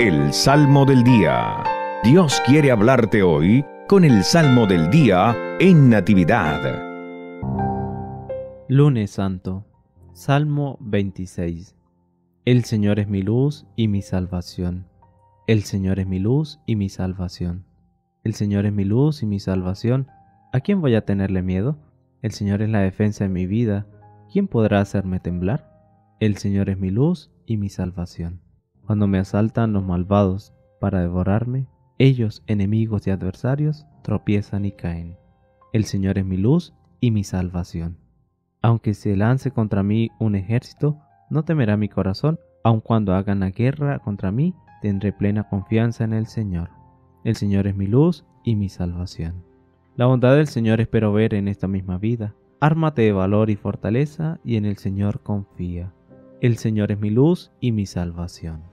El Salmo del Día. Dios quiere hablarte hoy con el Salmo del Día en Natividad. Lunes Santo. Salmo 26. El Señor es mi luz y mi salvación. El Señor es mi luz y mi salvación. El Señor es mi luz y mi salvación. ¿A quién voy a tenerle miedo? El Señor es la defensa de mi vida. ¿Quién podrá hacerme temblar? El Señor es mi luz y mi salvación. Cuando me asaltan los malvados para devorarme, ellos, enemigos y adversarios, tropiezan y caen. El Señor es mi luz y mi salvación. Aunque se lance contra mí un ejército, no temerá mi corazón. Aun cuando hagan la guerra contra mí, tendré plena confianza en el Señor. El Señor es mi luz y mi salvación. La bondad del Señor espero ver en esta misma vida. Ármate de valor y fortaleza, y en el Señor confía. El Señor es mi luz y mi salvación.